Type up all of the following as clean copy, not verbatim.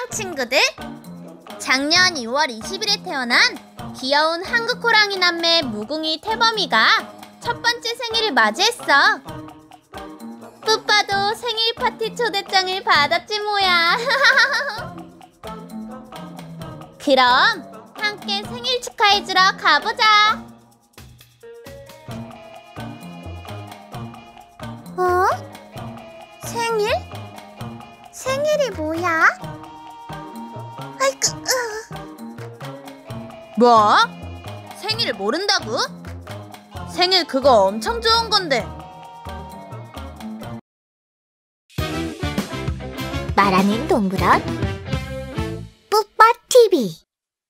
안녕 친구들! 작년 2월 20일에 태어난 귀여운 한국 호랑이 남매 무궁이 태범이가 첫 번째 생일을 맞이했어. 뿌빠도 생일 파티 초대장을 받았지 뭐야. 그럼 함께 생일 축하해주러 가보자. 어? 생일? 생일이 뭐야? 아이고. 뭐? 생일 모른다고? 생일 그거 엄청 좋은 건데. 말하는 동물원 뿌빠TV.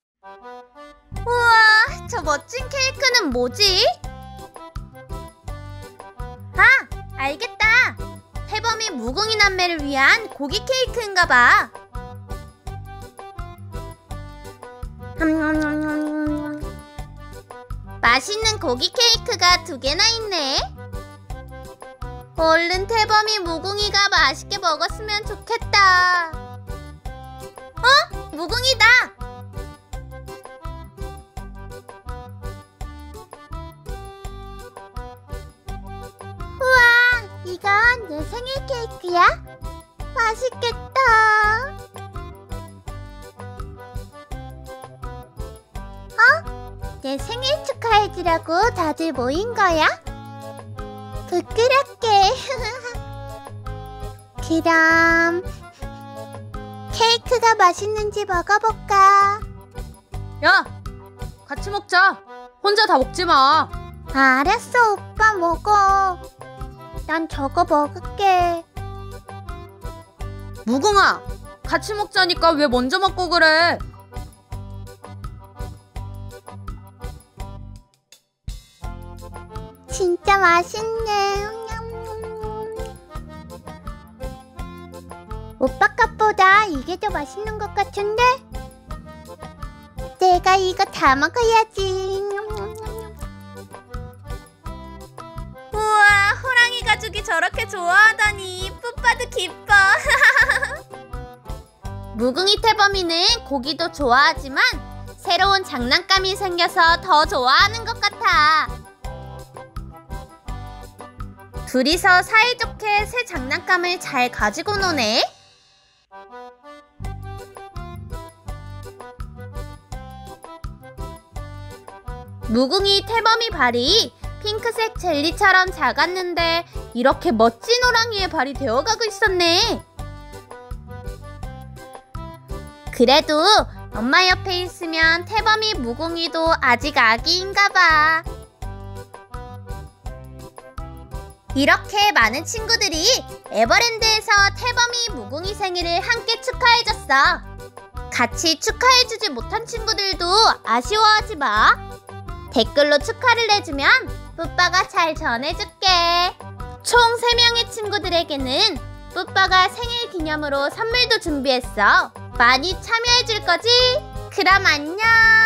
우와, 저 멋진 케이크는 뭐지? 아, 알겠다. 태범이 무궁이 남매를 위한 고기 케이크인가봐. 맛있는 고기 케이크가 2개나 있네. 얼른 태범이 무궁이가 맛있게 먹었으면 좋겠다. 어? 무궁이다! 우와, 이건 내 생일 케이크야? 맛있겠다. 내 생일 축하해주라고 다들 모인 거야? 부끄럽게. 그럼 케이크가 맛있는지 먹어볼까? 야! 같이 먹자. 혼자 다 먹지 마. 알았어, 오빠 먹어. 난 저거 먹을게. 무궁아! 같이 먹자니까 왜 먼저 먹고 그래? 진짜 맛있네. 오빠 값보다 이게 더 맛있는 것 같은데? 내가 이거 다 먹어야지. 우와, 호랑이 가족이 저렇게 좋아하다니 뿌빠도 기뻐. 무궁이 태범이는 고기도 좋아하지만 새로운 장난감이 생겨서 더 좋아하는 것 같아. 둘이서 사이좋게 새 장난감을 잘 가지고 노네. 무궁이 태범이 발이 핑크색 젤리처럼 작았는데 이렇게 멋진 호랑이의 발이 되어가고 있었네. 그래도 엄마 옆에 있으면 태범이 무궁이도 아직 아기인가봐. 이렇게 많은 친구들이 에버랜드에서 태범이 무궁이 생일을 함께 축하해줬어. 같이 축하해주지 못한 친구들도 아쉬워하지 마. 댓글로 축하를 해주면 뿌빠가 잘 전해줄게. 총 3명의 친구들에게는 뿌빠가 생일 기념으로 선물도 준비했어. 많이 참여해줄 거지? 그럼 안녕.